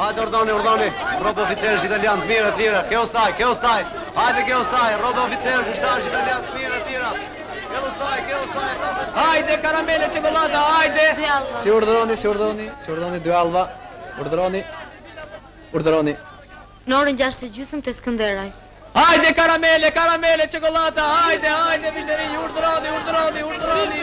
Hajde, urdhoni. Rob oficerësh italian të mirë. Kjo staj. Hajde, kjo staj. Rob oficerësh ushtarësh italian të mirë. Kjo staj. Hajde, karamele, çokolata, hajde. Si urdhëroni 2 alva. Urdhëroni. Në orën 6:30 te Skënderaj. Hajde, karamele, çokolata, hajde, mishteri, urdhëroni.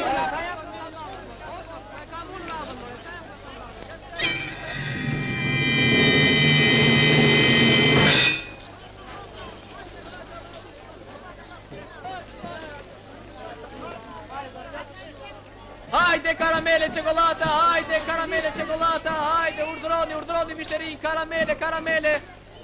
Hajde, karamele, çokolata, hajde, urdhëroni, mishteri, karamele.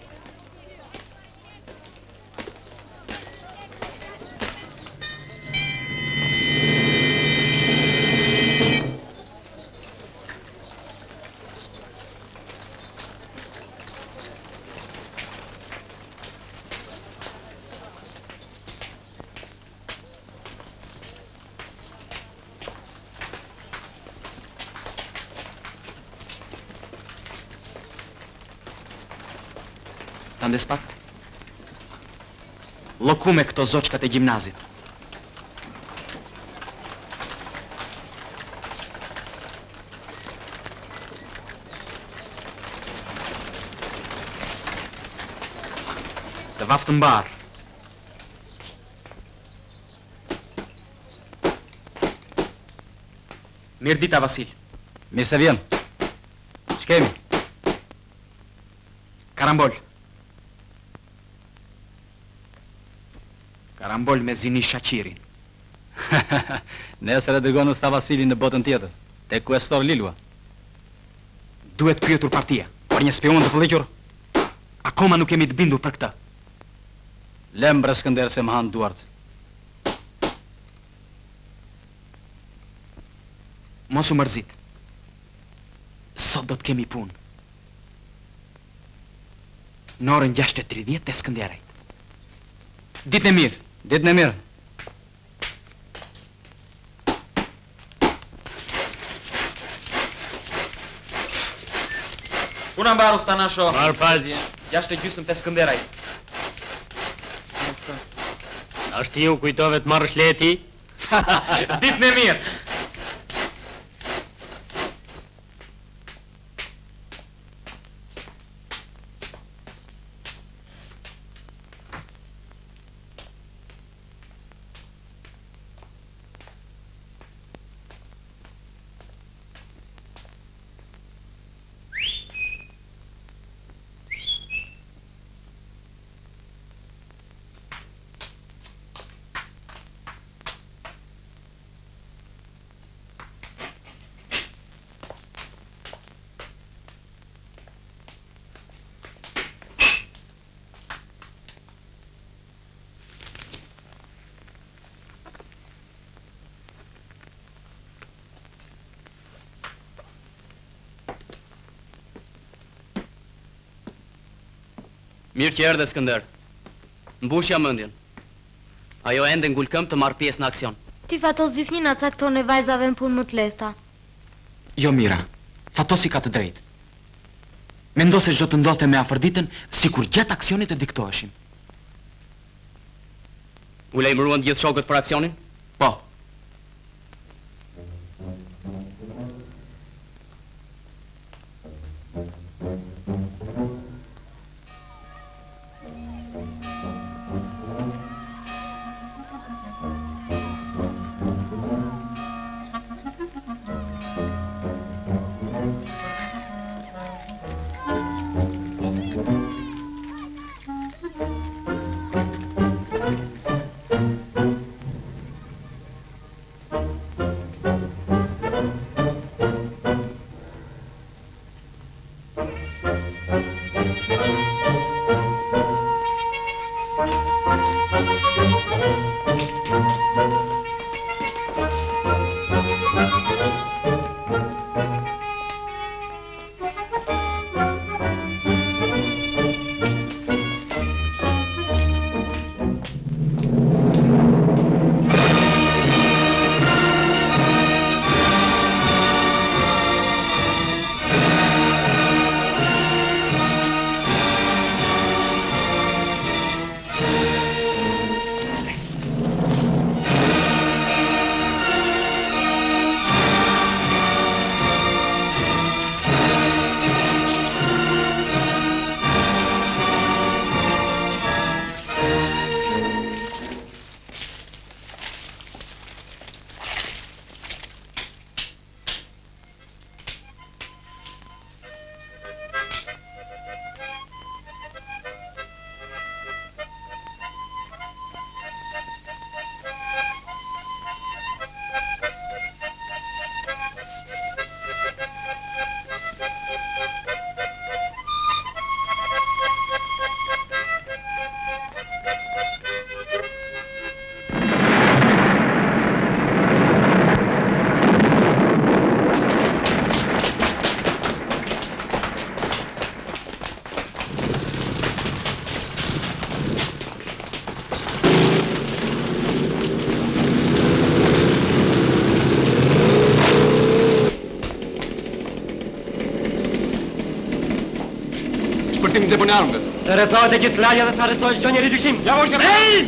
Tande spak? Lokume këto zoçkat e gjimnazit. Të vaftë mbar. Mirë dita, Vasil. Mirë se vjen. Ç'kemi? Karambol. Karambol me Zini Shaqirin. Nesër e dërgon usta Vasilin në botën tjetër, te kuestor Lilua. Duhet pyetur partia, për një spion të pëlliqur. Akoma nuk kemi të bindur për këtë. Lem bre Skënder se më hanë duart. Mos u mërzit. Sot do të kemi punë. Në orën 6:30 te Skënderaj. Ditën e mirë. Puna mbaru stanasho. Marë falje. 6:30 te Skënderaj. Ashtë ti u kujtove të marrë shleti? Ditën e mirë. Mirë që erdhe Skënder. Mbushja mendjen. Ajo ende ngul këmbë të marr pjesë në aksion. Ti Fatos gjithnjë na cakton e vajzave në punë më të lehta. Jo, Mira. Fatosi ka të drejtë. Mendo se çdo të ndodhte me afërditën, sikur gjatë aksionit e diktoheshim. U lajmëruan gjithë shokët për aksionin? Po. shpërtim të deponi armëve. Të rrethohet e gjithë lagja dhe të arrestohet çdo njeri dyshim. Ja vojtë.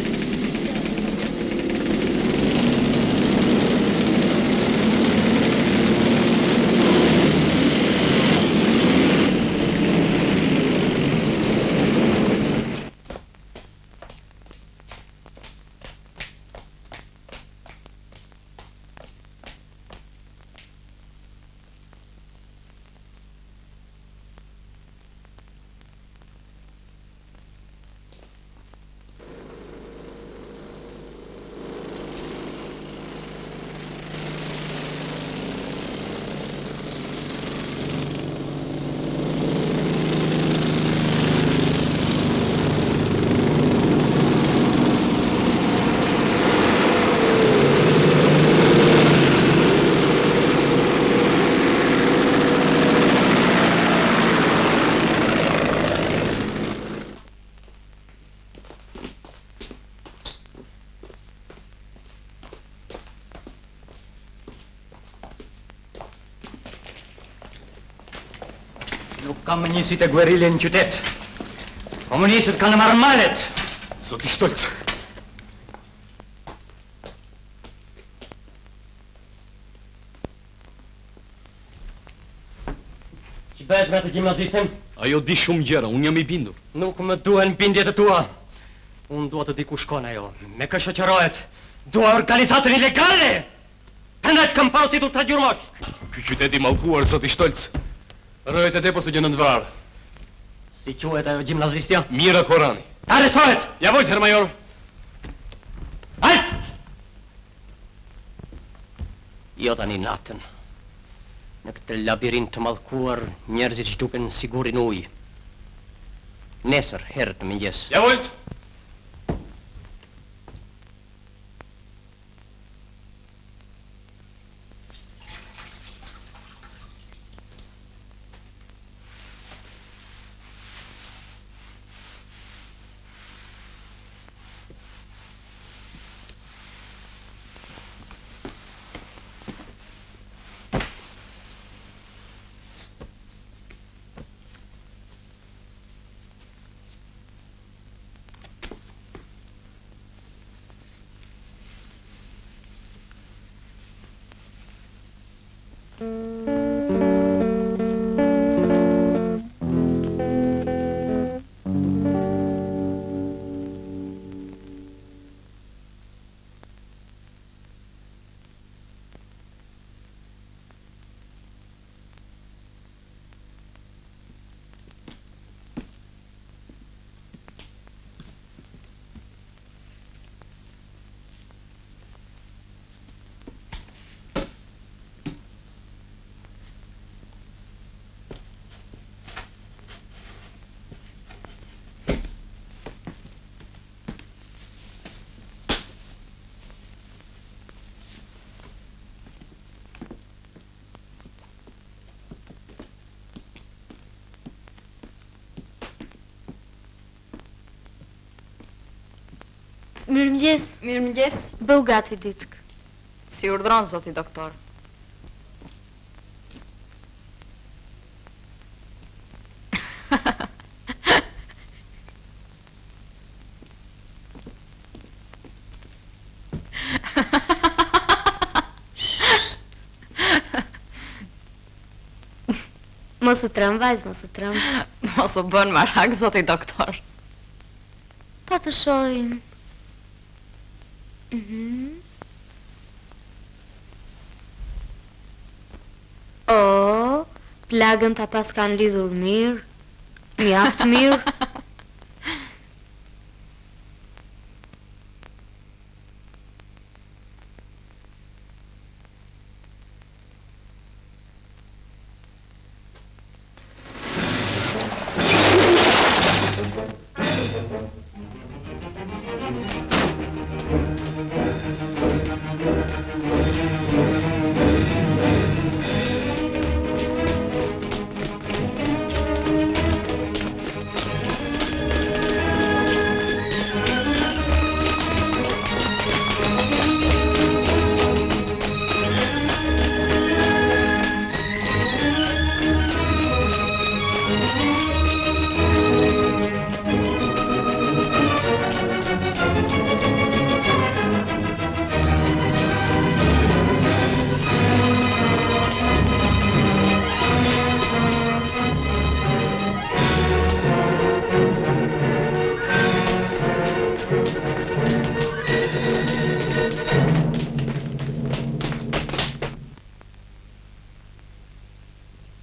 Nuk kam njësit e guerrille në qytet. Komunistët kanë marrë malet. Zoti Stolc. Që bëhet me të gjimnazistin? Ajo di shumë gjëra, unë jam i bindur. Nuk më duhen bindjet e tua. Unë dua të di ku shkon ajo. Me kë shoqërohet. Dua organizatën ilegale. Prandaj kam parositur tra gjurmosh. Ky qytet i mallkuar, zoti Stolc. Rrohet e depos të gjë në vrarë. Si quhet ajo gjimnazistja? Mira Korani. Arrestohet! Ja vojtë, herr major. Halt! Jo tani natën. Në këtë labirint të mallkuar, njerëzit shtupen sigurin ujë. Nesër, herët në mëngjes. Ja vojtë. Mirëmëngjes. Mirëmëngjes. Bëu gati ditë. Si urdhron zoti doktor? Mos u trëm, vajzë, mos u trëm. Mos u bën marak zoti doktor. Pa të shohim. O, plagën ta pas kanë lidhur mirë, mjaft mirë.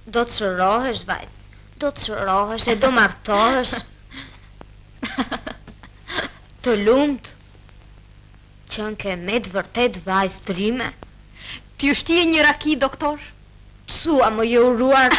Do të shërohesh, vajzë. Do të shërohesh e do martohesh. Të lumt. Qënë ke me të vërtet vajzë trime. Ti u shtije një raki, doktor? Qësua më jo uruar.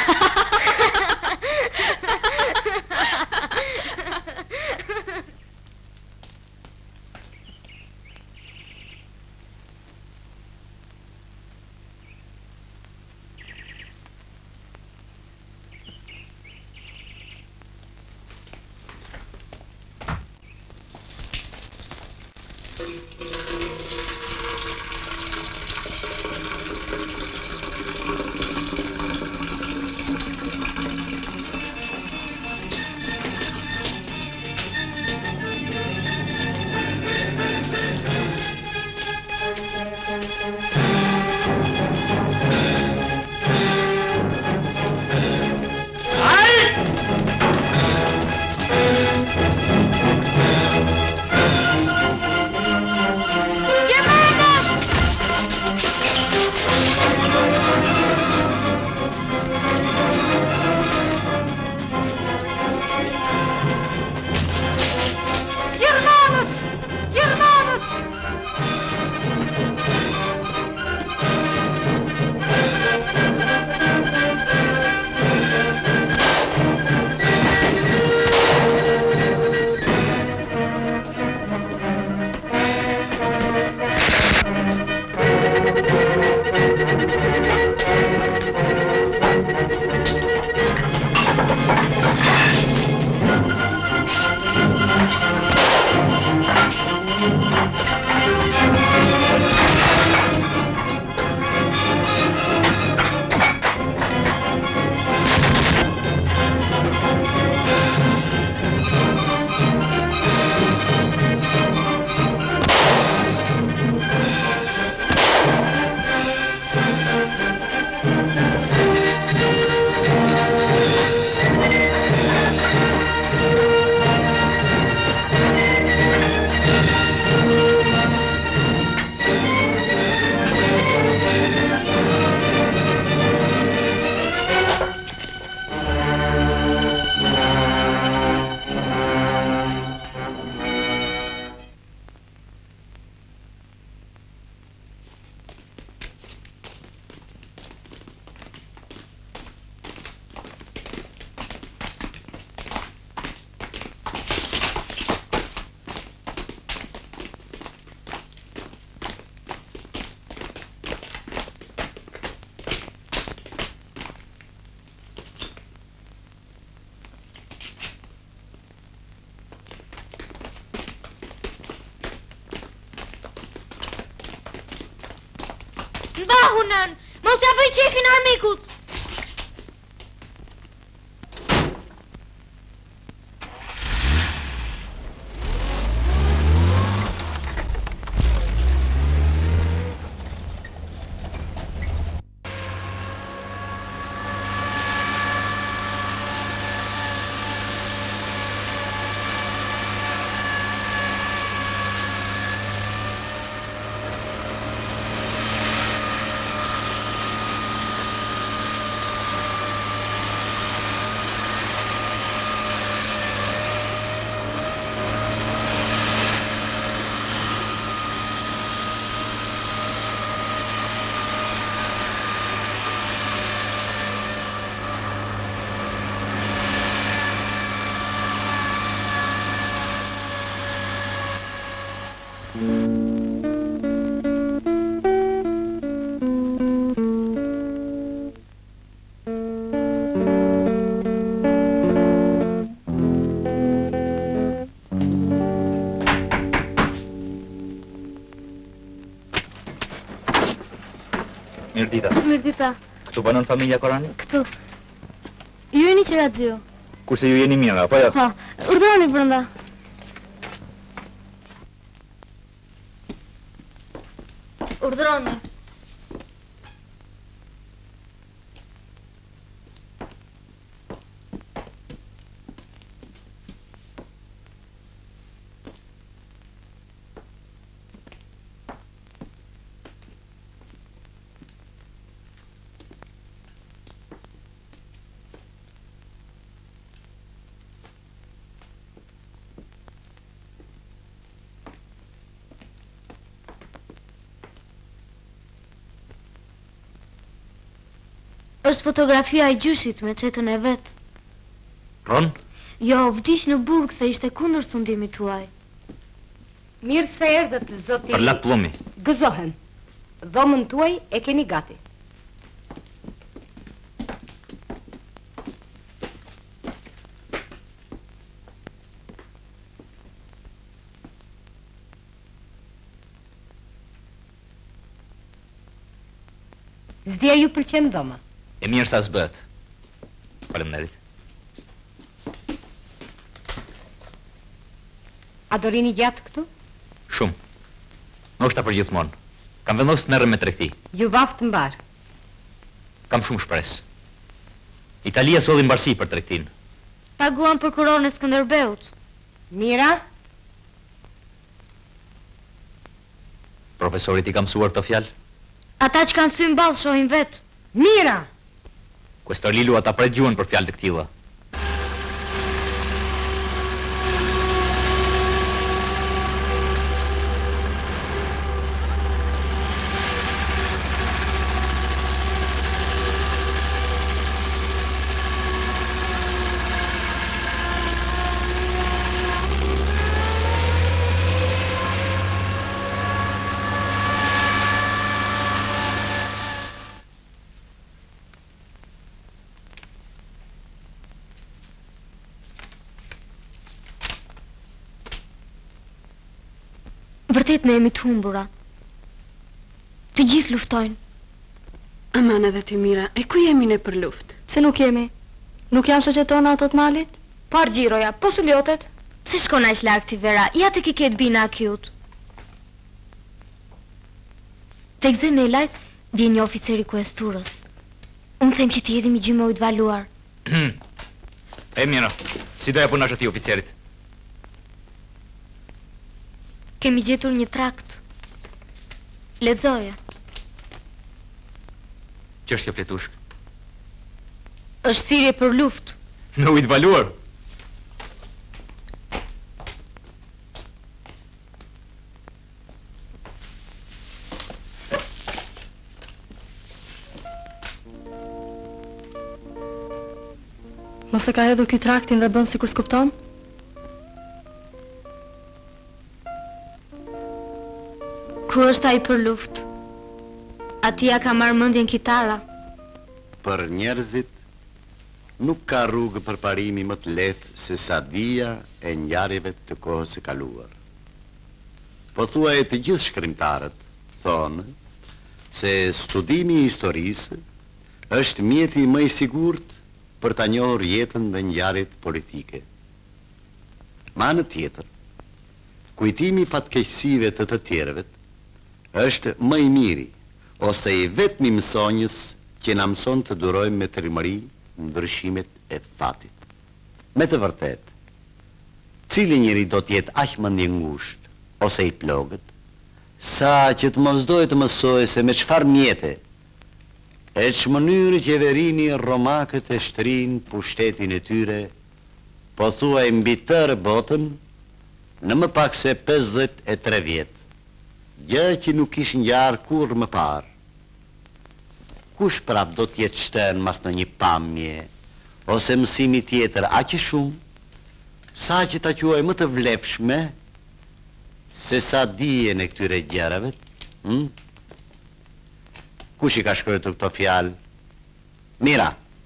Mbahunën, mos ja bëj qefin armikut. Mirdita. Mirdita. Këtu banon familja Korani? Këtu. Ju jeni që radio. Kurse ju jeni mira, apo jo? Po, urdhëroni brenda. Urdhëroni. Është fotografia e gjyshit me qetën e vet. Ron? Jo, vdiq në burg se ishte kundër sundimit tuaj. Mirë se erdhët, zoti. Për lak plumi. Gëzohem. Dhomën tuaj e keni gati. Zdia ju pëlqen dhoma. E mirë sa s'bët. Faleminderit. A do rini gjatë këtu? Shumë. Ndoshta për gjithmonë. Kam vendosur të merrem me tregti. Ju vaft mbar. Kam shumë shpresë. Italia solli mbarsi për tregtin. Paguan për kuronën e Skënderbeut. Mira? Profesorit i kam mësuar këto fjalë. Ata që kanë sy mballë shohin vet. Mira! Questor Lilu ata pret gjuhën për fjalë të këtilla. Vërtet ne jemi të humbura. Të gjithë luftojnë. Aman edhe ti Mira, e ku jemi ne për luft? Pse nuk jemi? Nuk janë shoqet tona ato të malit? Po Argjiroja, po Suljotet. Pse shkon aq larg ti Vera? Ja te kiket bina akjut. Tek Zenelajt vjen një oficer i kuesturës. Unë them që ti jedhim i gjymoj të valuar. E mira, si doja punash atij oficerit? Kemi gjetur një trakt. Lexoje. Ç'është kjo fletushk? Është thirrje për luftë. Në ujë të valuar. Mos e ka hedhur ky traktin dhe bën sikur s'kupton? Ku është ai për luftë? Atia ka marrë mendjen kitara. Për njerëzit nuk ka rrugë për parimi më të lehtë se sadia e ngjarjeve të kohës së kaluar. Po thuaj të gjithë shkrimtarët thonë se studimi i historisë është mjeti më i sigurt për ta njohur jetën dhe ngjarjet politike. Ma në tjetër, kujtimi i fatkeqësive të tjerëve është më i miri, ose i vetmi mësonjës që na mëson të durojmë me tërmëri ndryshimet e fatit. Me të vërtet, cili njeri do t'jetë aq mendje ngushtë ose i plogët, sa që të mos dojë të mësojë se me çfarë mjete e ç'mënyrë qeverini romakët e shtrin pushtetin e tyre, po thuaj mbi tërë botën në më pak se 53 vjet. Gjë që nuk ish ngjarë kur më parë. Kush prap do t'jetë shtën mas në një pamje, ose mësimi tjetër aq i shumë, sa që ta quaj më të vlefshme, se sa dijen e këtyre gjërave? Kush i ka shkruar këto fjalë? Mira.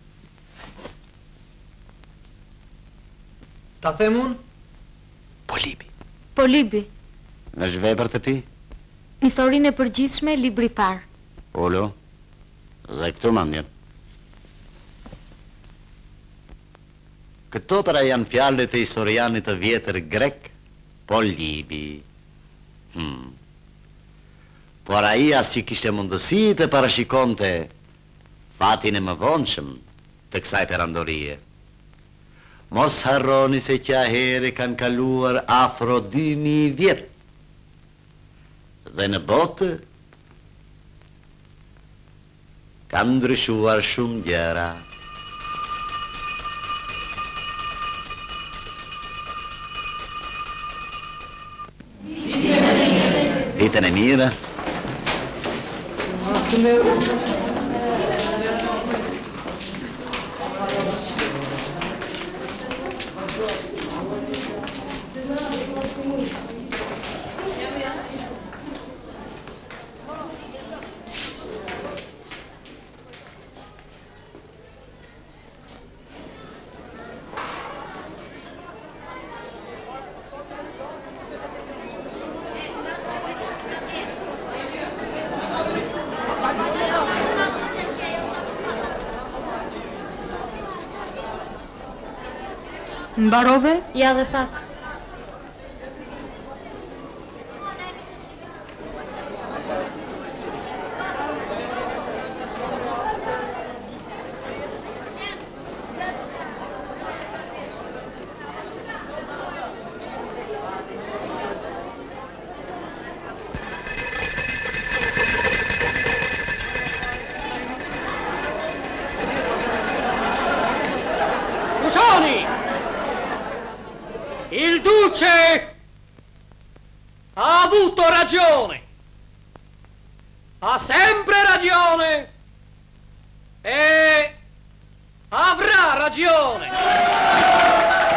Ta them unë? Polibi. Polibi. Në zhvepër të ti? Historinë e përgjithshme, libri i parë. Olo, dhe këtu mandjen. Këto para janë fjalët e historianit të vjetër grek, Polibi. Por ai as si kishte mundësi të parashikonte fatin e mëvonshëm të kësaj perandorie. Mos harroni se që ahere kanë kaluar afro 2000 vjet. Dhe në botë kanë ndryshuar shumë gjëra. Ditën e mirë. Mbarove? Ja dhe pak. Il duce ha avuto ragione, ha sempre ragione e avrà ragione.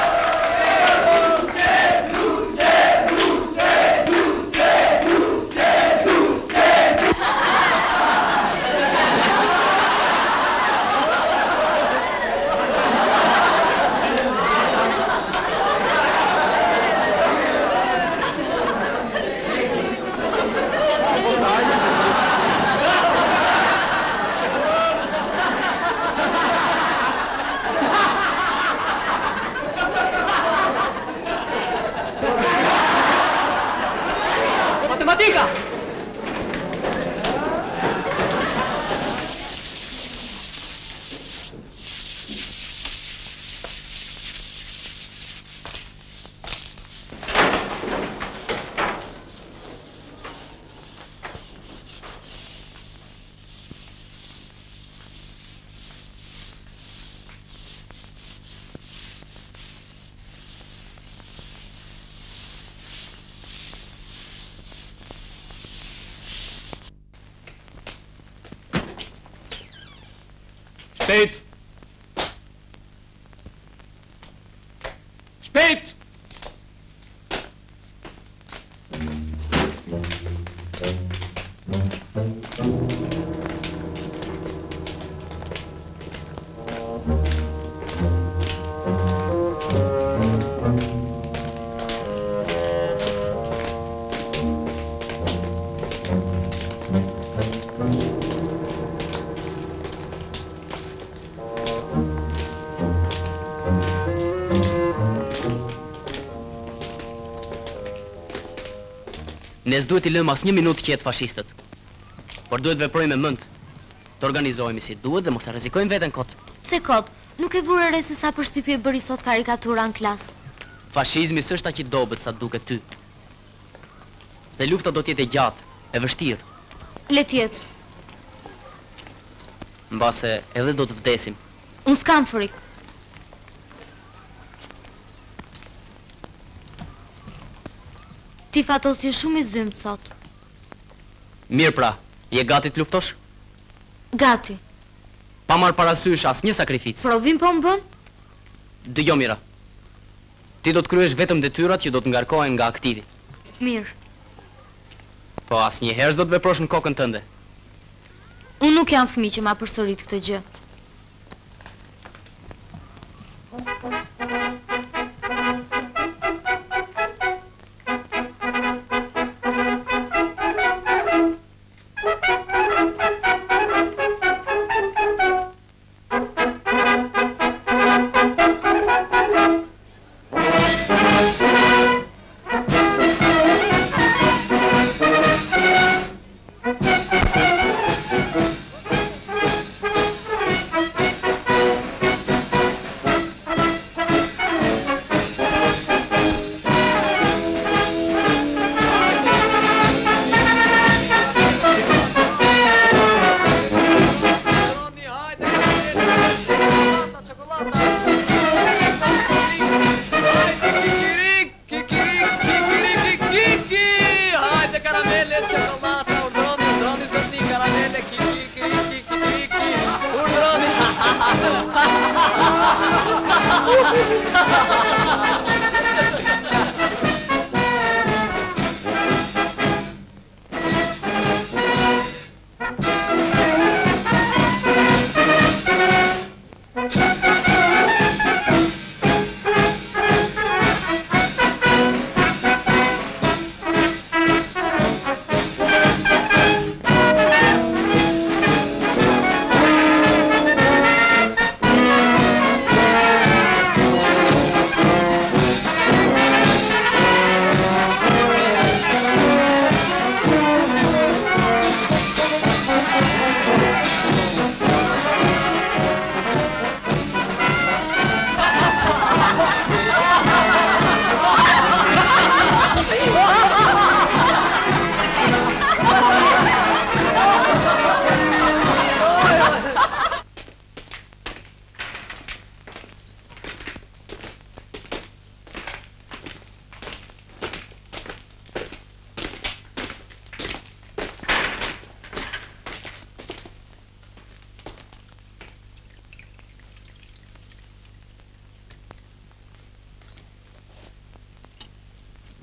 Matematica! Spät! Spät! Ne s'duhet i lëmë as një minutë qetë fashistët. Por duhet veprojmë me mend. Të organizohemi si duhet dhe mos e rrezikojmë veten kot. Pse kot? Nuk e vure re se sa përshtypje bëri sot karikatura në klas. Fashizmi s'është aq i dobët sa duket ty. Dhe lufta do t'jetë e gjatë, e vështirë. Le t'jetë. Mbase edhe do të vdesim. Unë s'kam frikë. Ti Fatos je shumë i zymt sot. Mirë pra, je gati të luftosh? Gati. Pa marrë parasysh asnjë sakrificë. Provim po më bën? Dëgjoj Mira. Ti do të kryesh vetëm detyrat që do të ngarkohen nga aktivi. Mirë. Po asnjëherë s'do të veprosh në kokën tënde. Unë nuk jam fëmijë që ma përsërit këtë gjë.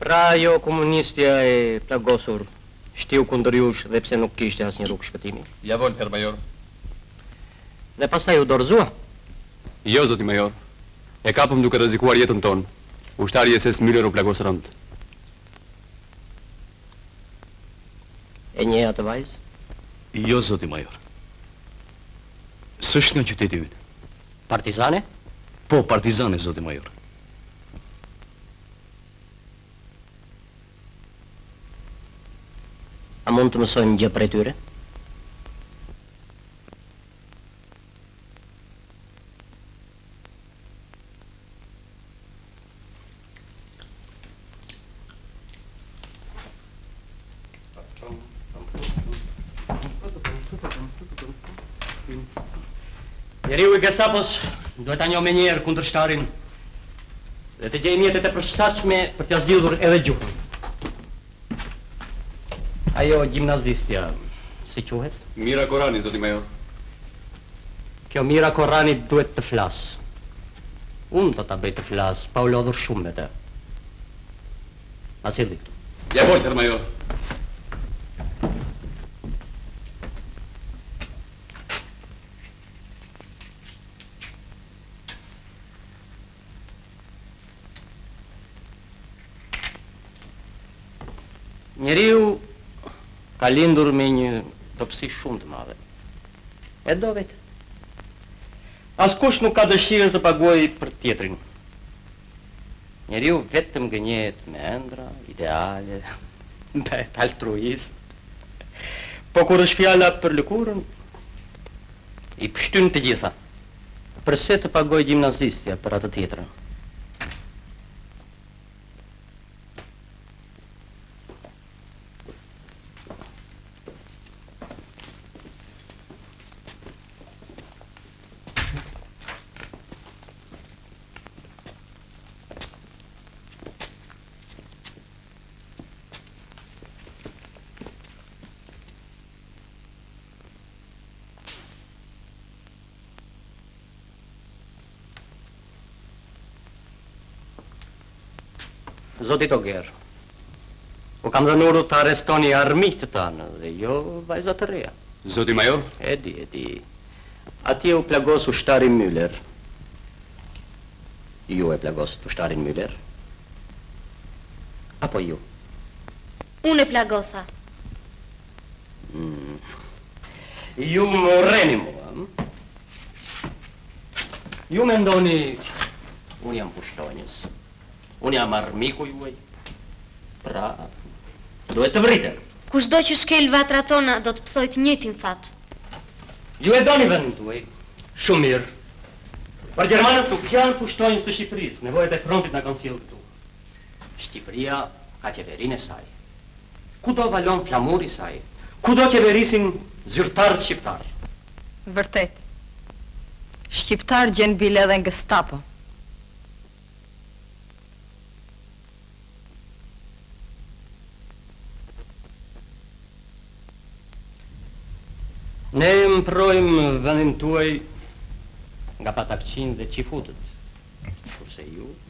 Pra jo komunistja e plagosur, shtiu kundër jush dhe pse nuk kishte asnjë rrugë shpëtimi. Ja vol, herr major. Dhe pastaj u dorëzua? Jo, zoti major. E kapëm duke rrezikuar jetën tonë. Ushtari SS Müller u plagos rënd. E njeh atë vajzë? Jo, zoti major. S'është nga qyteti yt. Partizane? Po, partizane, zoti major. A mund të mësojmë gjë prej tyre? Njeriu i Gestapos duhet ta njohë më njëherë kundërshtarin dhe të gjejë mjetet e përshtatshme për t'ia zgjidhur edhe gjuhën. Ajo gjimnazistja, si quhet? Mira Korani, zoti major. Kjo Mira Korani duhet të flas. Unë do ta bëj të flas, pa u lodhur shumë me të. A silli këtu. Ja vol, herr major. Njeriu ka lindur me një dobësi shumë të madhe. E do vetë. Askush nuk ka dëshirë të paguajë për tjetrin. Njeriu vetëm gënjehet me ëndra, ideale, bëhet altruist. Po kur është fjala për lëkurën, i pshtyn të gjitha. Përse të pagojë gjimnazistja për atë tjetrën? Zoti Toger, u kam dhënë të arrestoni armiqtë tanë dhe jo vajza të reja. Zoti major? E di. Atje u plagos ushtari Müller. Ju e plagos ushtarin Müller? Apo ju? Unë e plagosa. Ju më urreni mua. Ju mendoni, unë jam pushtonjës. Unë jam armiku juaj. Pra, duhet të vritem. Kushdo që shkel vatra tona do të psoj të njëjtin fat. Ju e doni vendin tuaj. Shumë mirë. Për gjermanët nuk janë pushtonjës të Shqipërisë. Nevojat e frontit na kanë sjellë këtu. Shqipëria ka qeverinë e saj. Kudo valon flamuri i saj. Kudo qeverisin zyrtarët shqiptar. Vërtet. Shqiptar gjen bile edhe në Gestapo. Ne mprojmë vendin tuaj nga patakqin dhe qifutët, kurse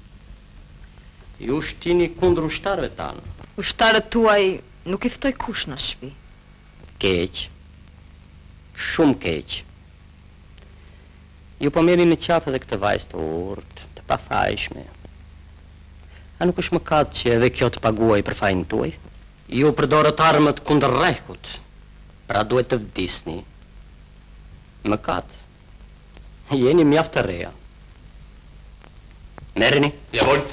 ju shtini kundër ushtarëve tanë. Ushtarët tuaj nuk I ftoj kush në shtëpi. Keq, shumë keq. Ju po merrni në qafë edhe këtë vajzë të urtë, të pafajshme. A nuk është mëkat që edhe kjo të paguaj për fajin tuaj? Ju përdorët armët kundër rrehkut, pra duhet të vdisni. Mëkat. Jeni mjaft të reja. Merrni. Ja volt.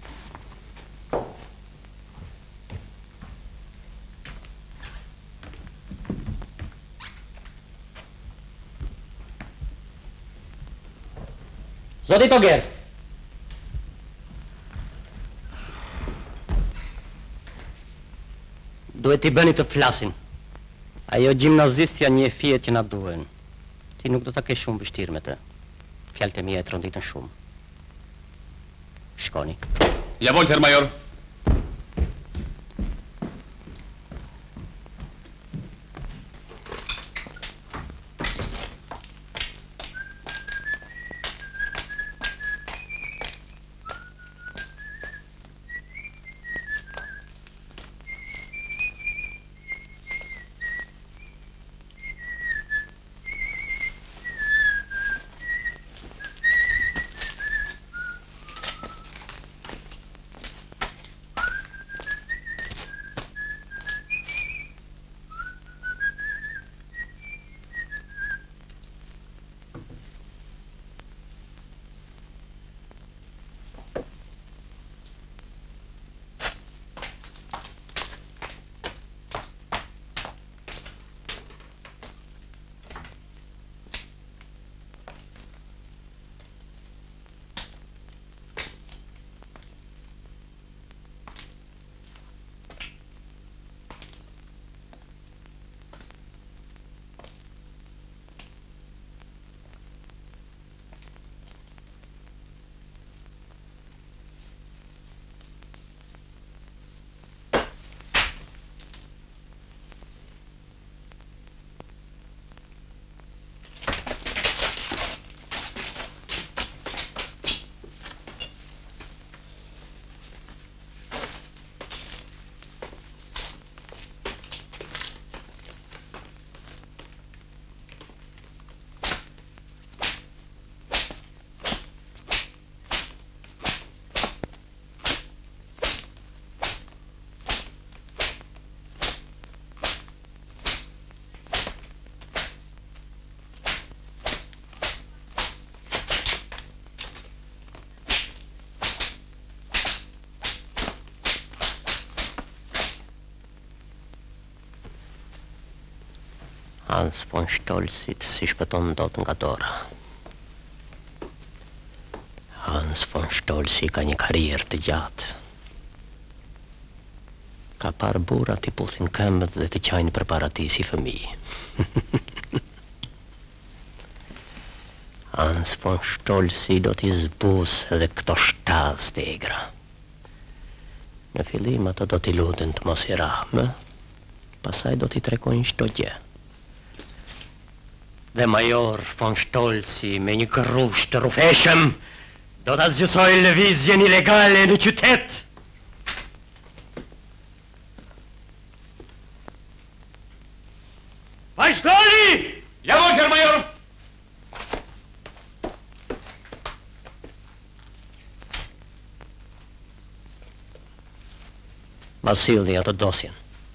Zoti Toger. Duhet I bëni të flasin. Ajo gjimnazistja një fije që na duhen. Ti nuk do ta kesh shumë vështirë me të. Fjalët e mia e tronditën shumë. Shkoni. Ja vol, herr major. Hans von Stolzit si shpëton dot nga dora. Hans von Stolzi ka një karrierë të gjatë. Ka parë burra t'i puthin këmbët dhe t'i qajnë për para ti si fëmijë. Hans von Stolzi do t'i zbus edhe këto shtaz të egra. Në fillim ato do t'i luten të mos i rahme, pasaj do t'i trekojnë çdo gjë. Dhe major von Stolzi me një kërrush të rufeshëm do t'a zgjysoj lëvizjen ilegale në qytet. Vazhdoni! Jawohl, Herr Major! Ma silli atë dosjen.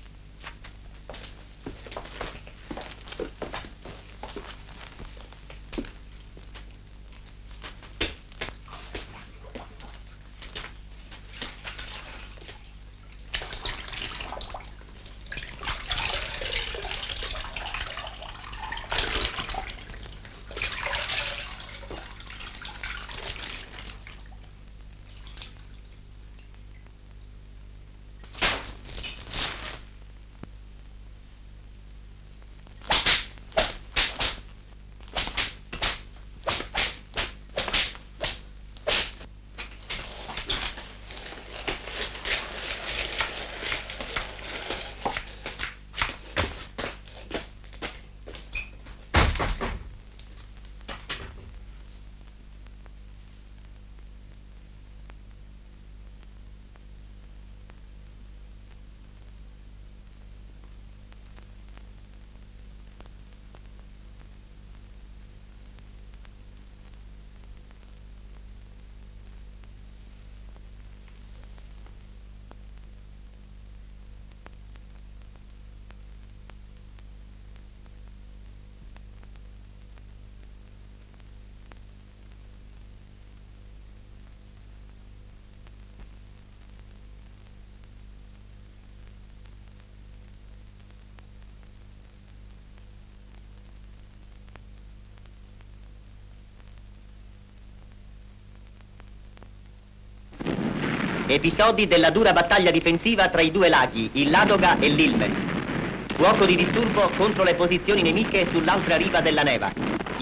Episodi della dura battaglia difensiva tra i due laghi, il Ladoga e l'Ilmen. Fuoco di disturbo contro le posizioni nemiche sull'altra riva della Neva.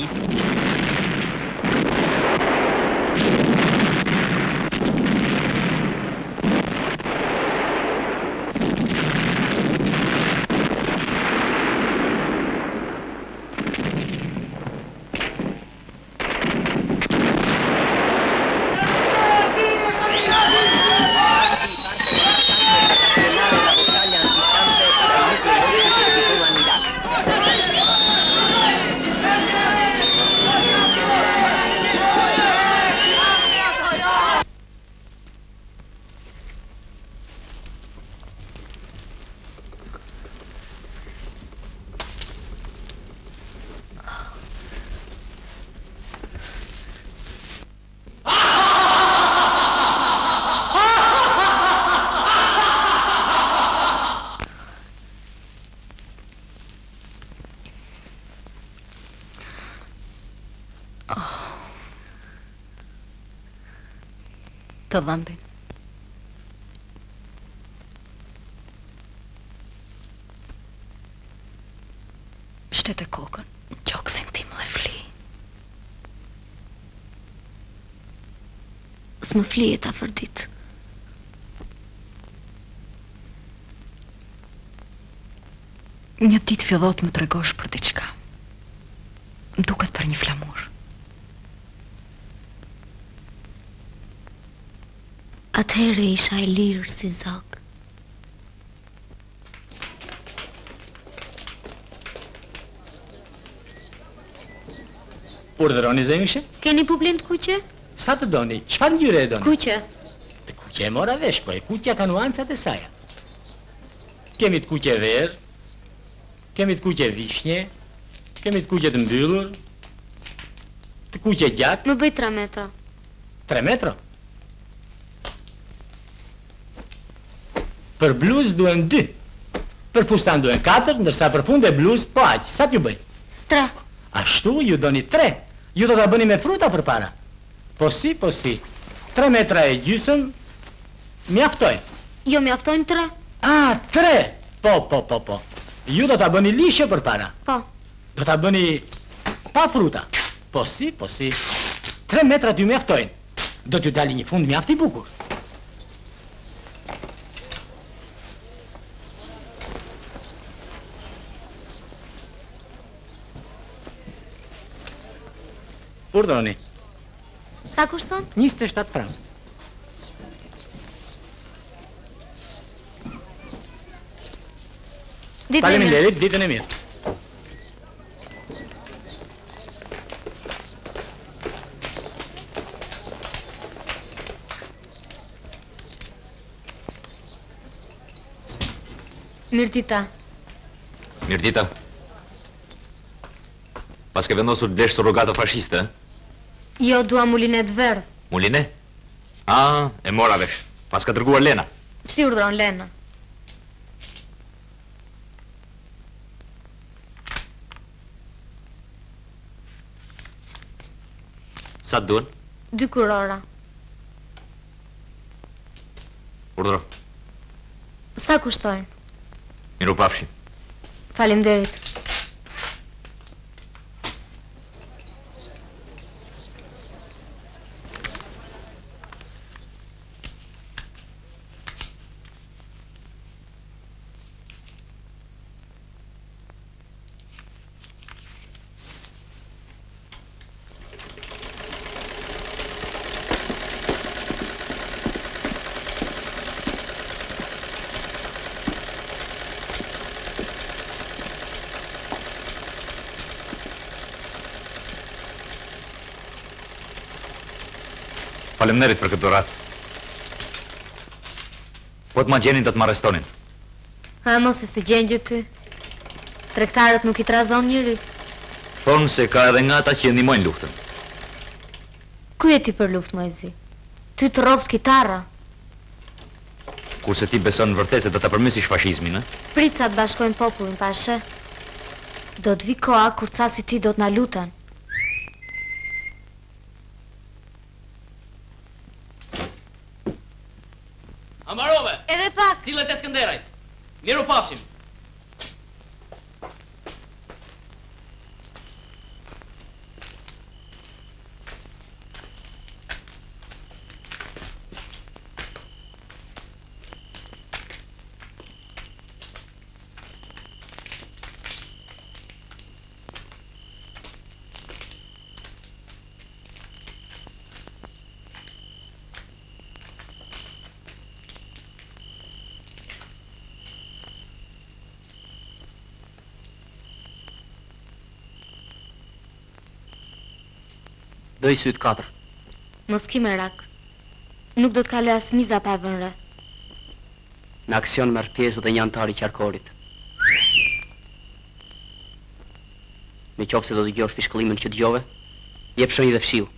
Të dhëmbin. Shtete kokën, gjoksin tim dhe fli. S'më flijet afërdit. Një ditë fillot më tregosh për diçka. Më duket për një flamur. Atëhere isha e lirë si zog. Urdhëroni zemëshe? Keni publin të kuqe? Sa të doni? Çfarë ngjyre e doni? Kuqe. Të kuqe e mora vesh, po e kuqja ka nuancat e saj. Kemi të kuqe verë, kemi të kuqe vishnje, kemi të kuqe të mbyllur, të kuqe gjatë. Më bëj 3 metra. 3 metra? Për bluzë duen 2, Për fustan duhen 4, ndërsa për fund e bluz po aq. Sa t'ju bëj? 3. Ashtu ju doni 3. Ju do ta bëni me fruta përpara. Po si. 3 metra e gjysëm mjaftojnë. Jo mjaftojnë 3. Ah, 3. Po. Ju do ta bëni lishe përpara. Po. Do ta bëni pa fruta. Po si. 3 metra t'ju mjaftojnë. Do t'ju dali një fund mjaft i bukur. Urdhëroni. Sa kushton? 27 frank. Faleminderit, ditën e mirë. Mirdita. Mirdita. Pas ke vendosur blesh surrogato fashiste, Jo, dua mulinet verdh. Muline? Ah, e mora vesh. Pas ka dërguar Lena. Si urdhron Lena? Sa të duen? 2 kurora. Urdhro. Sa kushtojnë? Miru pafshim. Faleminderit. Faleminderit për këtë dhuratë. Po të ma gjenin të më arrestonin. Ha, mos e s'ti gjendje ty. Tregtarët nuk i trazon njëri. Thonë se ka edhe nga ata që ndihmojnë luftën. Ku je ti për luftë, Mojzi? Ty të rroft kitara. Kurse ti beson në vërtet se do ta përmysish fashizmin, Prit sa të bashkojnë popullin, pa she. Do të vi koha kur ca si ti do të na luten. Amarove! Edhe pak! Sillet e Skënderajt. Miru pafshim. Doj syt 4. Mos ki merak. Nuk do të kaloj as miza pa e vënë re. Në aksion merr pjesë dhe një antar i qarkorit. Në qoftë se do të dëgjosh fishkëllimin që dëgjove, jep shenjë dhe fshiu.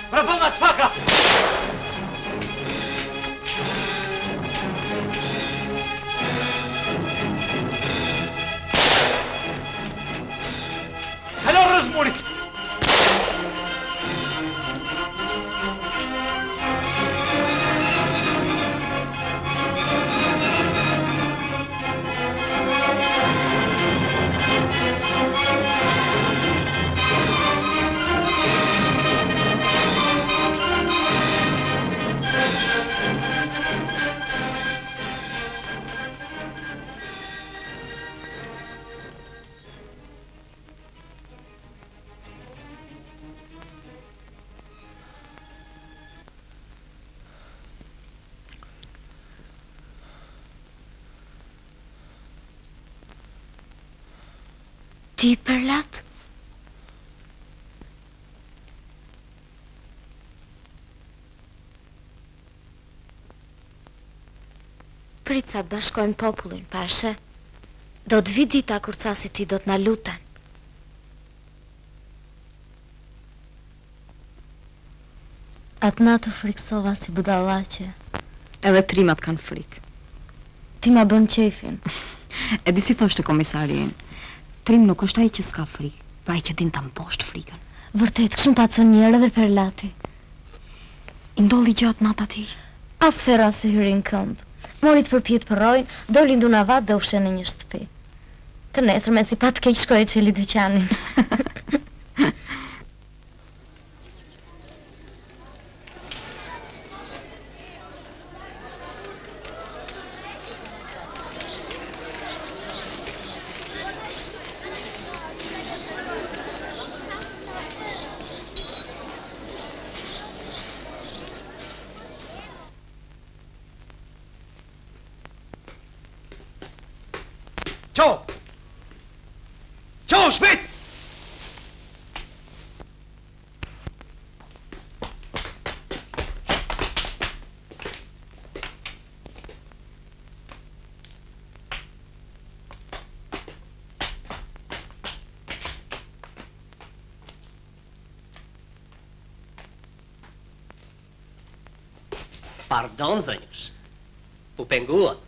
Vrapënga çfaka! Halo rrëzmurit! Ti përlat? Prit sa të bashkojmë popullin, pashe. Do të vi dita kur casi ti do të na luten. Atë natë friksova si budallaqe. Edhe trimat kanë frikë. Ti ma bën qefin. E di si thoshte komisari, Trim nuk është ai që s'ka frikë, pa ai që din ta mposhtë frikën. Vërtet, kështu paconjerë dhe Perlati. I ndolli gjatë natë atij. As fera se hyri në këmbë. Mori të përpjet për rojnë, doli ndu në vatë dhe ushe në një shtëpi. Të nesër me si pat keq shkoj që li dyqanin. Qo! Qo, shpejt! Pardon, zënjësh. U pengua.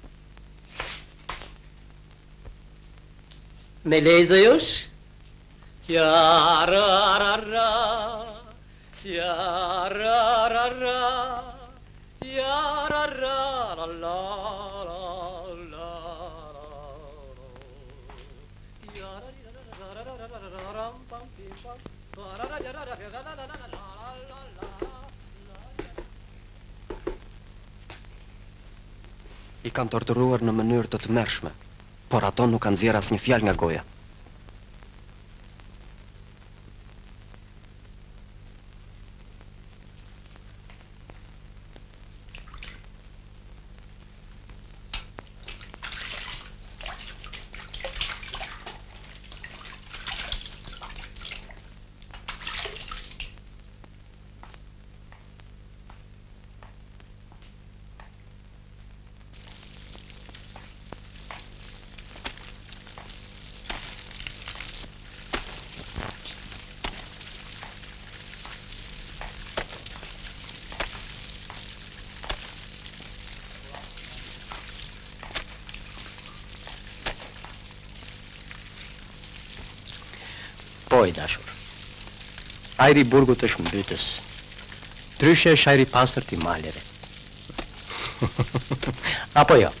Me lejzë jush? Ja ra ra ra, ja ra ra ra, ja ra ra la la la la ja ra ra ra ra ra ra ram pam pim pam ra ra ra ra ra la la la I kanë torturuar në mënyrë të tmerrshme, por ato nuk kanë nxjerrë asnjë fjalë nga goja. Po i dashur. Ajri i burgut është mbytës. Ndryshe është ajri i pastërt i maleve. Apo jo?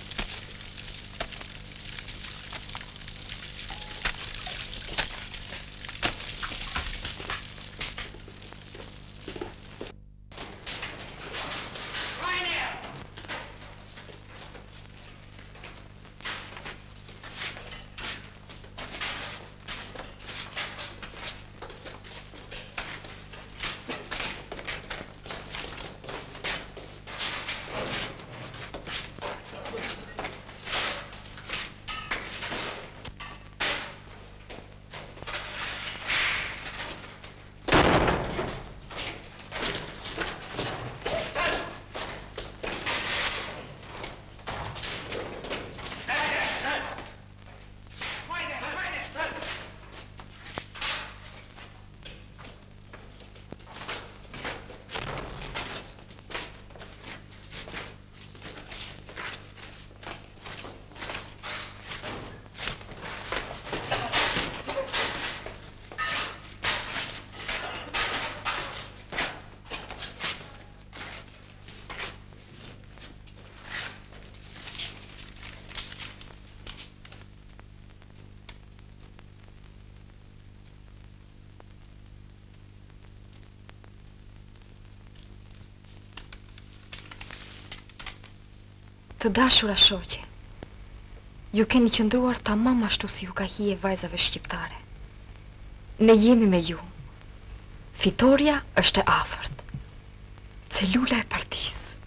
Të dashura shoqe, ju keni qëndruar tamam ashtu si ju ka hije vajzave shqiptare. Ne jemi me ju. Fitoria është e afërt. Celula e partisë.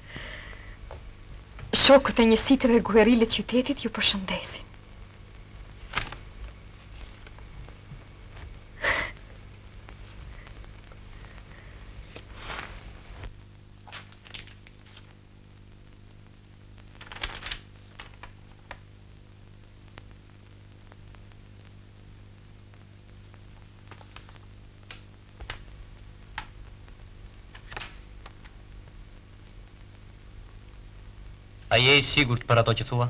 Shokët e njësitëve guerilit qytetit ju përshëndesin. A je i sigurt për ato që thua?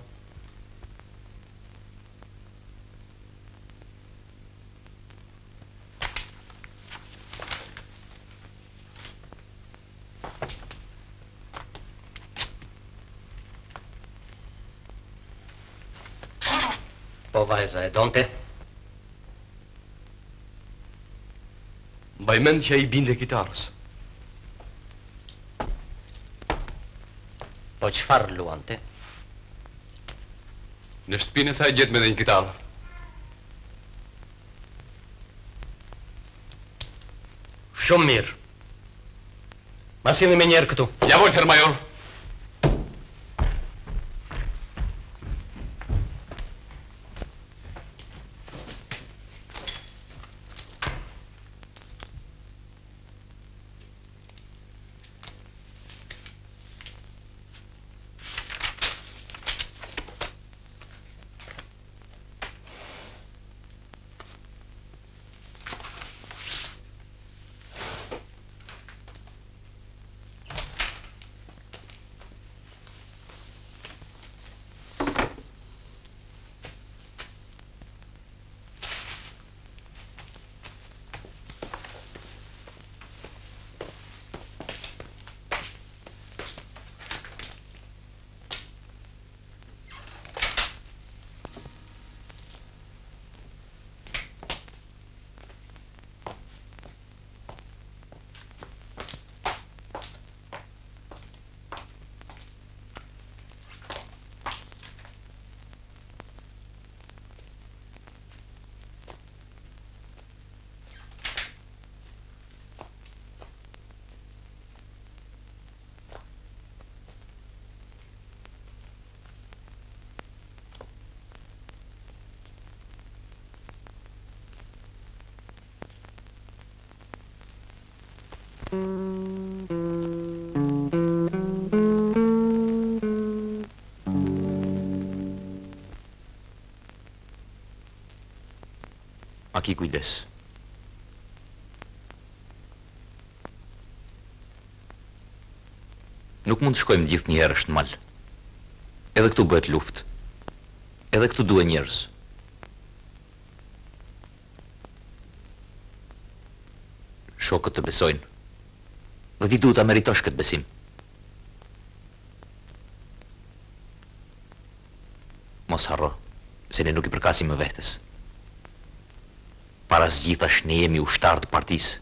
Po vajza e donte? Mbaj mend që ai binte kitarës. Po çfarë luante? Në shtëpinë e saj gjet me një kitarë. Shumë mirë. Ma sillni me njerë këtu. Ja vol, herr major. Aki kujdes. Nuk mund të shkojmë gjithë një herë në mal. Edhe këtu bëhet luftë. Edhe këtu duhen njerëz. Shokët të besojnë. Dhe ti duhet ta meritosh këtë besim. Mos harro, se ne nuk i përkasim më vetes. Para zgjithash ne jemi ushtarë të partisë.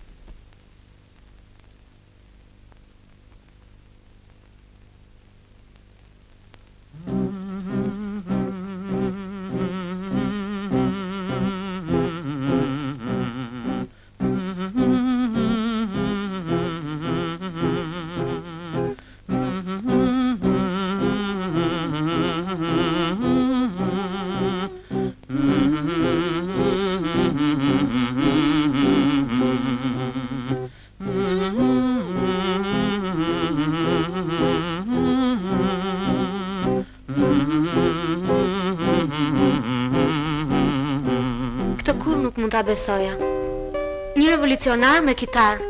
Ta besoja. Një revolucionar me kitarë.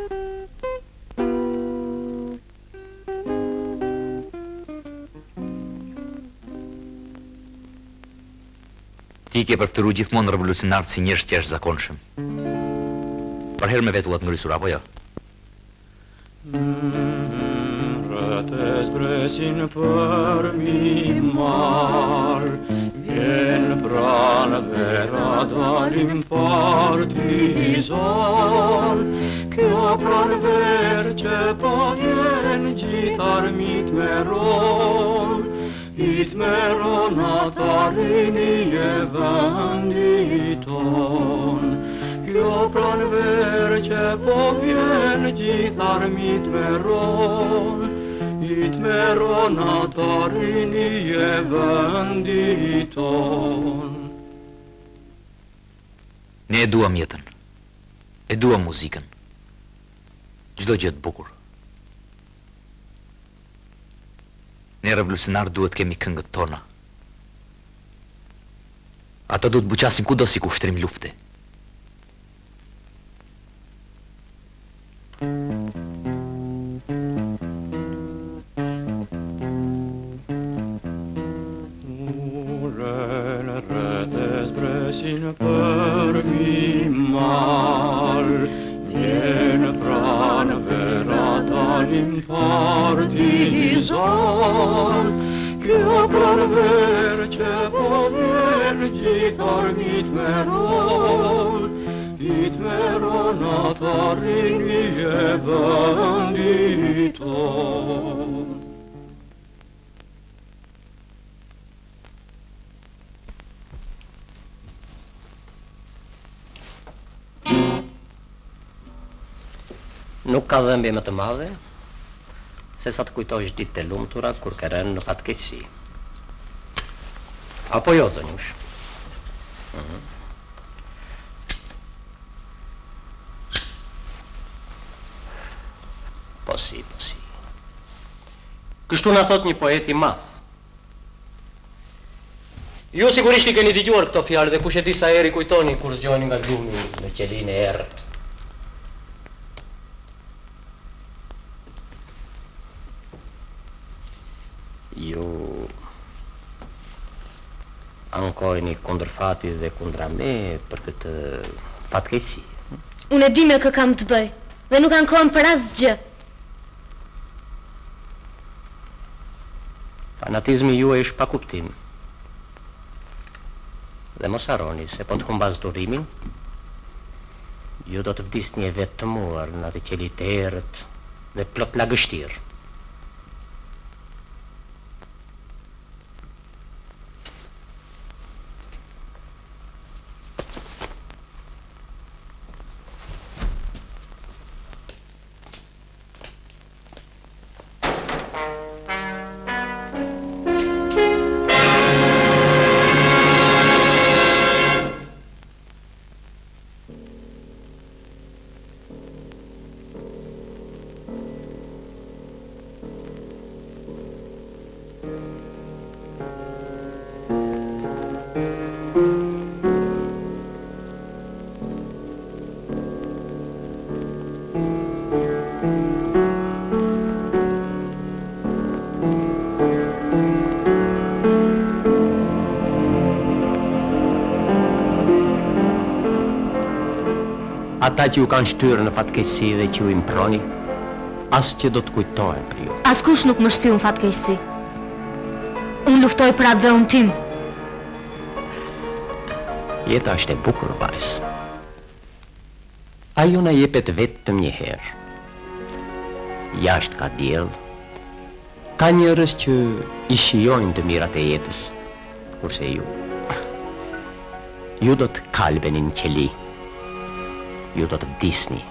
Ti ke përftëru gjithmonë revolucionarët si njerëz të jashtëzakonshëm. Për herë me vetullat ngrisur apo jo? Rëtë zbresin për mi marë, vjen pranë vera dalim partizan, kjo pranë verë që po vjen gjithë armit me ronë, itmeronatarini e venditon. Kjo pranver që po vjen gjitharmit meron, itmeronatarini e venditon. Ne e duam jetën, e duam muzikën, çdo gjë të bukur. Ne revolucionar duhet kemi këngët tona. Ato duhet buqasin kudo si ku shtrim lufte. Zbresin për mi mal, vjen pranë vera dalim partizan. Kjo pranver që po vjen gjitharmit meron, itmeronatarini e venditon. Nuk ka dhëmbje më të madhe se sa të kujtojsh ditët e lumtura kur ke rënë në fatkeqësi. Apo jo, zonjush? Po si. Kështu na thot një poet i madh. Ju sigurisht I keni dëgjuar këto fjalë dhe kush e di sa herë I kujtoni kur zgjoheni nga lumi në qelinë e errët. Ju ankojni kundër fatit dhe kundra me për këtë fatkeqësi. Unë e di me kë kam të bëj dhe nuk ankohem për asgjë. Fanatizmi juaj është pa kuptim. Dhe mos harroni se po të humbas durimin, ju do të vdisni e vetë të muar në atë qeli të errët dhe plot lagështirë. Ata që ju kanë shtyrë në fatkeqësi dhe që ju improni, as që do të kujtohen për ju. Askush nuk më shtyu në fatkeqësi. Unë luftoj për atë dhëun tim. Jeta është e bukur, vajzë. Ajo na jepet vetëm një herë. Jashtë ka diell, ka njerëz që I shijojnë të mirat e jetës, kurse ju do të kalbeni në qeli. Ju do të vdisni.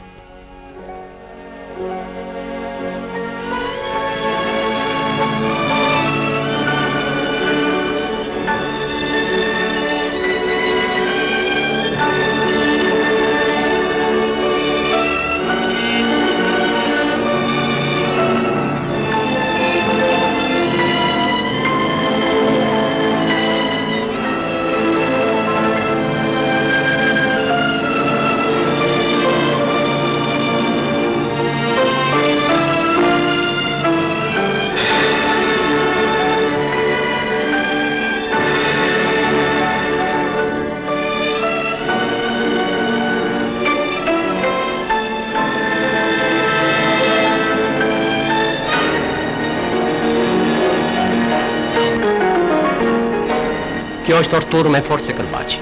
Kjo është torturë me forcë e këllbaqi.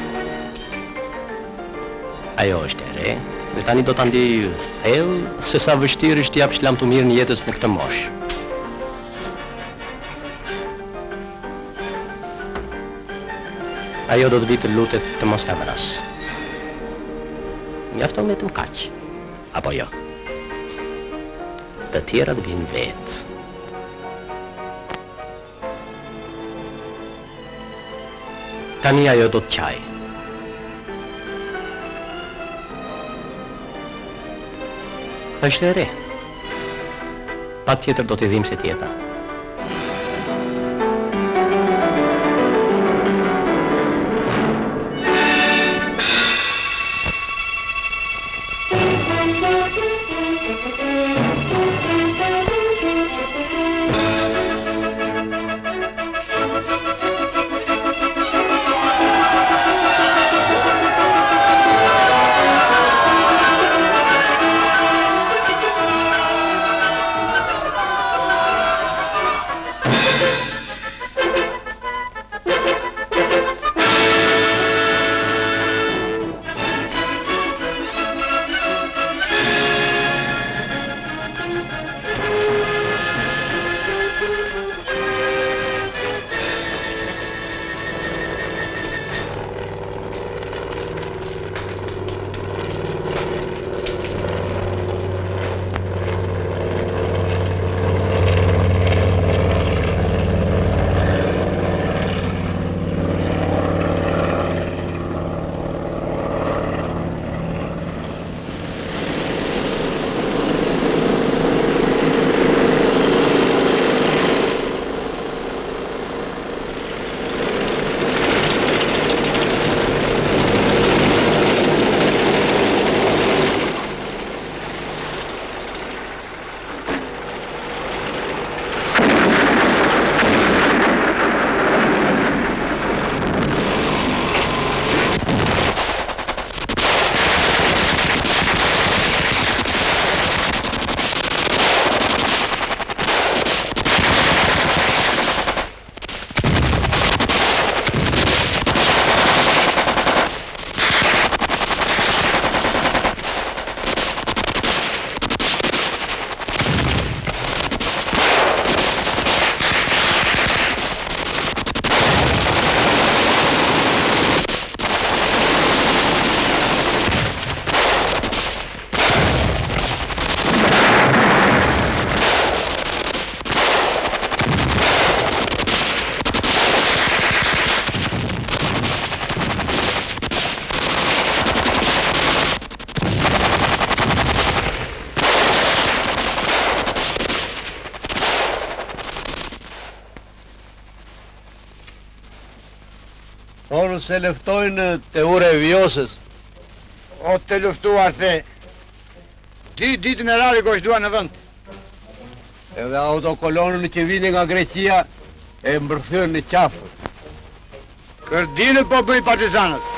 Ajo është e re, dhe tani do të ndi thellë se sa vështirë është t'japsh lam të mirë në jetës në këtë moshë. Ajo do të vi të lutet të mos ta vras. Mjafton vetëm kaq. Apo jo? Të tjerat vinë vetë. Tani ajo do të qaj. Është e re. Pa tjetër do t'i dhim se tjeta. Thonë se lëftojnë të ure vjosës. O të luftuar the. Ditën e rari kështua në vend. Edhe autokolonën që vini nga Greqia e mbërthyrë në qafë. Kërdinët po bëj partizanët.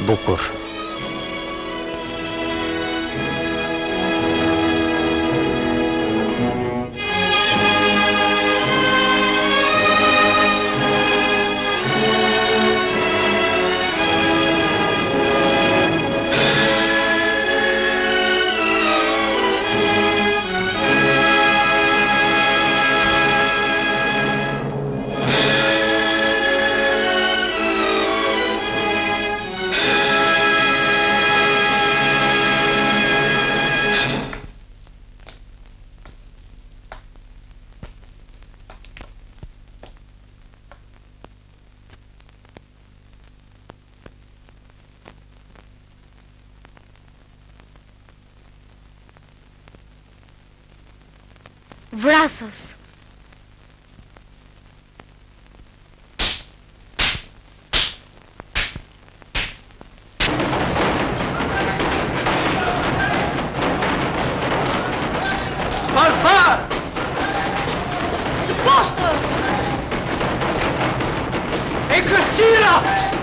bukur. Vrasës. Barbar! Të poshtë! E kërësira!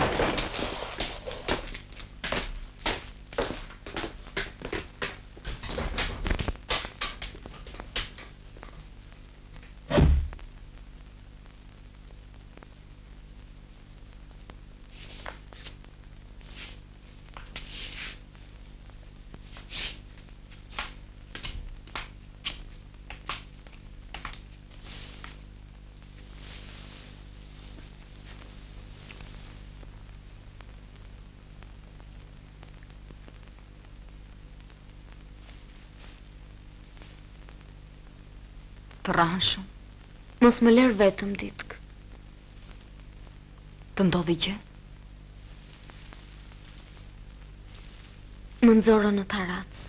Të rranshëm. Mos më lërë vetëm ditkë. Të ndodhi gjë? Më nëzorë në taracë.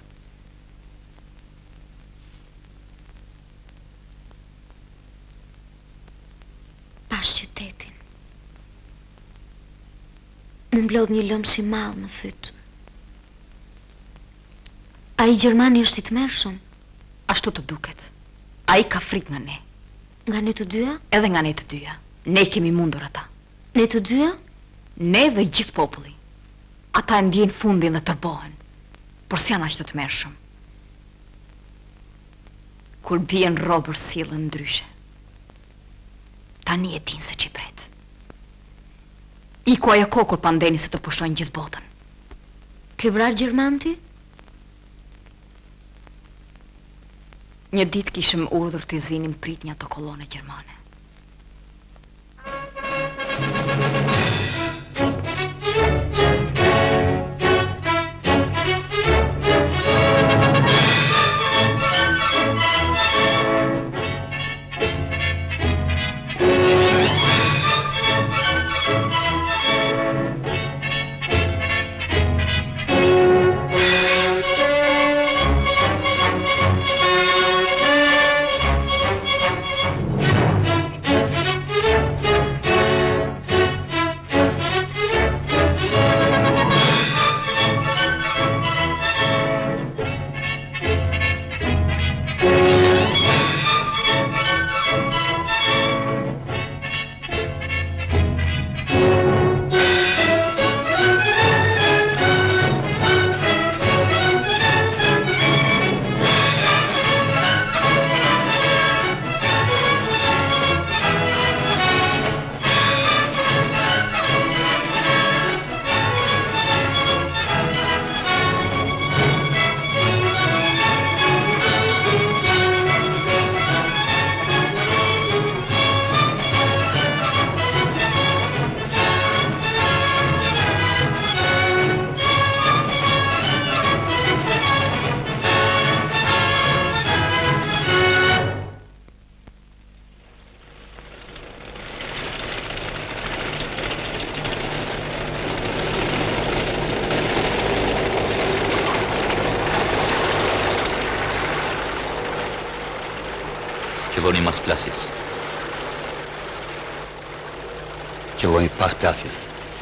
Pas qytetin. Më mblodh një lëmë shi malë në fytë. A i Gjermani është i të mërshëm? Ashtu të duket. A i ka frikë nga ne. Nga ne të dyja? Edhe nga ne të dyja. Ne kemi mundur ata. Ne të dyja? Ne dhe gjithë populli. Ata e ndjen fundin dhe tërbohen. Por s'janë ashtë të mërshëm. Kur bien robër sillen ndryshe. Tani e din se që i pret. Iku ajo kokur pandeni se të pushojnë gjithë botën. Ke vrar Gjermanti? Një ditë kishëm urdhër të zinim pritnja të kolone gjermane. Qëlloni mas plasjes. Qëlloni pas plasjes.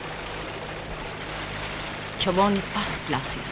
Qëlloni pas plasjes.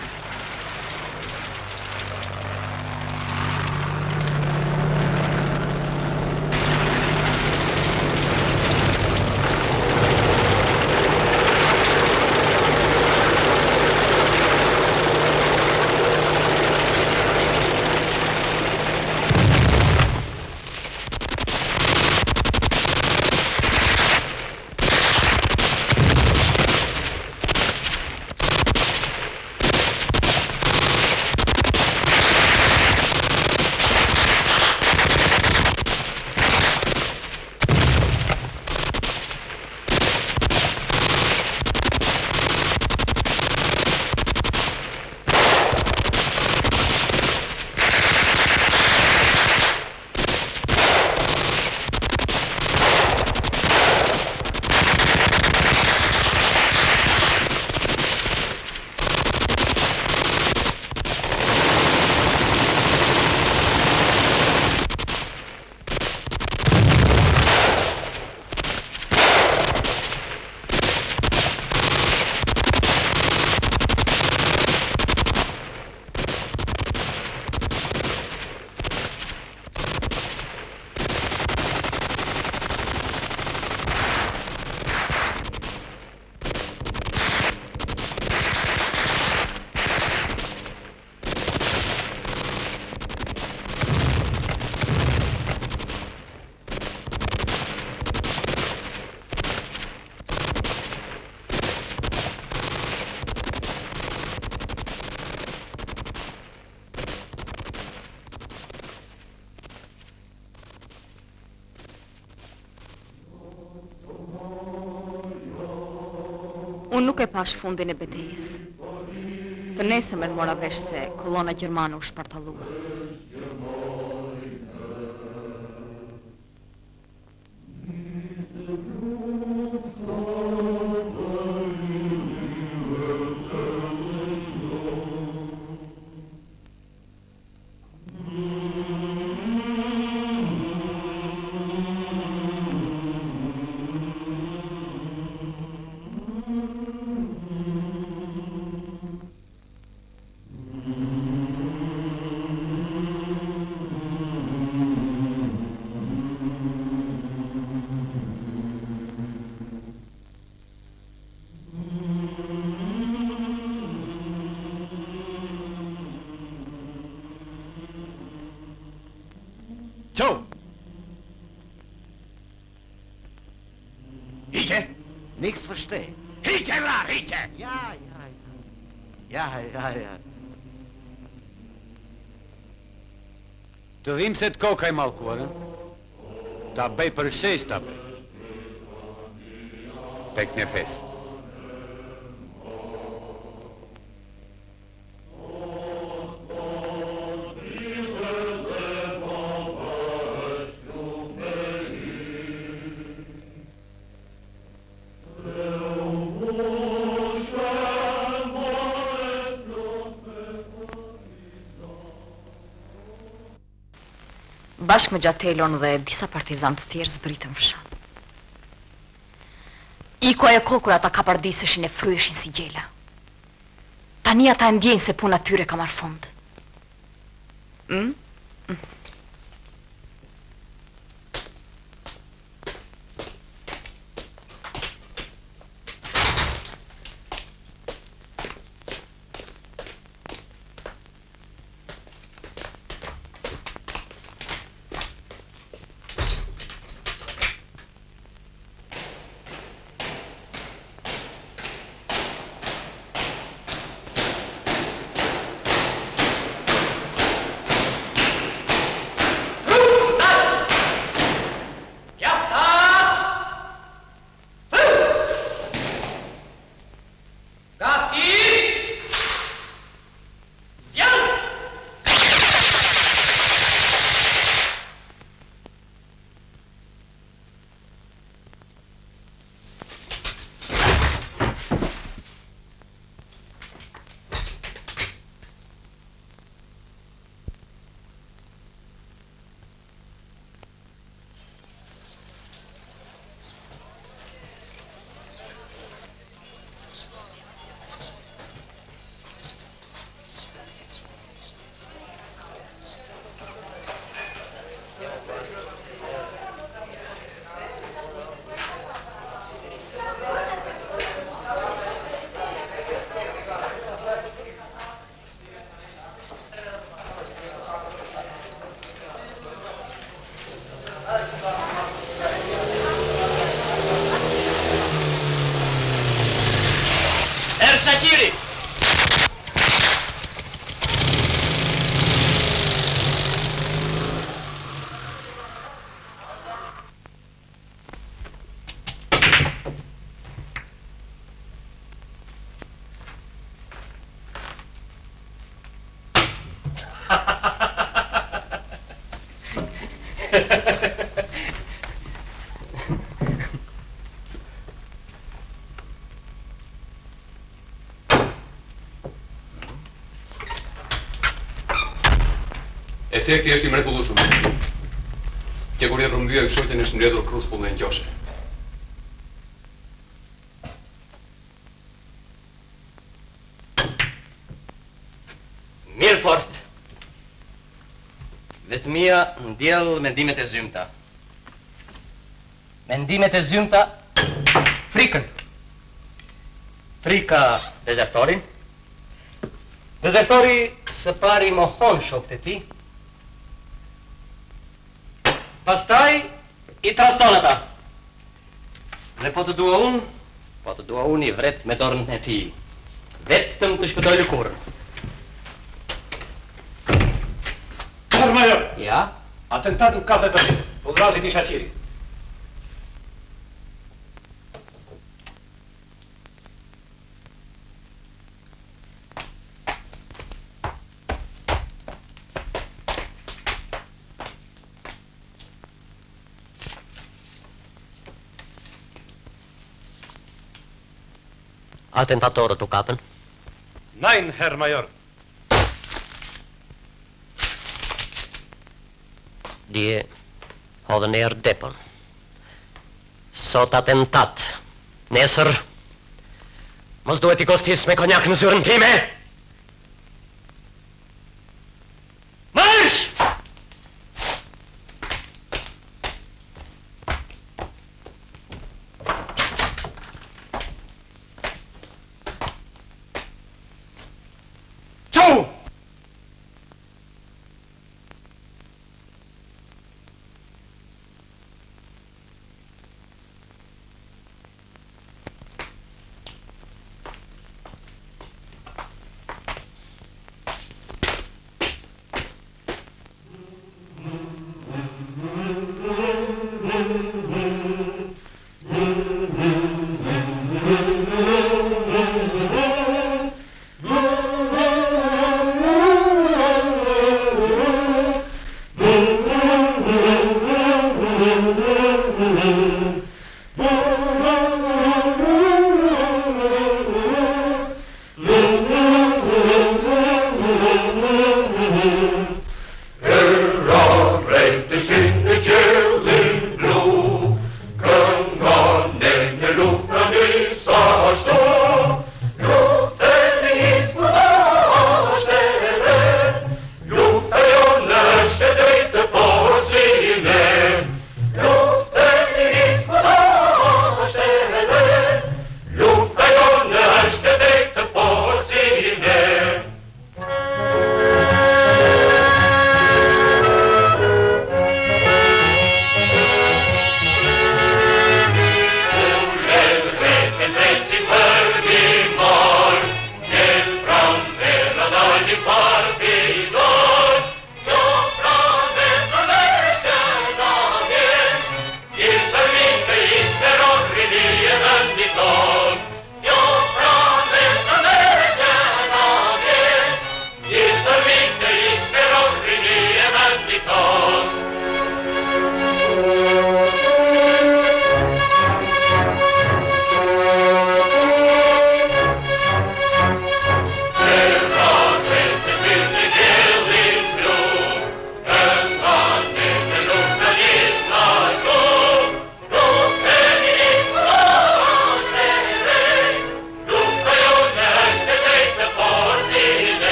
Unë nuk e pash fundin e betejës. Të nesër mora vesh se kolona gjermane u shpartallua. Niks verstehe. Hietje, raar, hietje! Ja. Të dhim se të koka i malkuar, ta bëj për shes ta bëj. Tek nefes. Bashkë me Gjatelon dhe disa partizan të tjerë zbritën fshat. Iko e kokur ata kapardisëshin e fryeshin si gjela. Tani ata e ndjenë se puna tyre ka marrë fund. Efekti është i mrekullueshëm. Që kur i rrëmbyer këshortin është mbledhur kruspull në ngjoshe. Mirë fort. Vetmia ndjell mendimet e zymta. Mendimet e zymta frikën. Frika dezertorin. Dezertori së pari mohon shokët e tij. Pastaj i trashton ata. Dhe po të dua unë i vret me dorën e tij. Vetëm të shpëtoj lëkurën. Major! Ja? Atentat në kafe për ditë. Udhrazi një shaqiri. Attentatorët u kapën? Nein, Herr Major. Dje hodhën erë depon. Sot attentat. Nesër, mos duhet i kostis me konjak në zyrën time?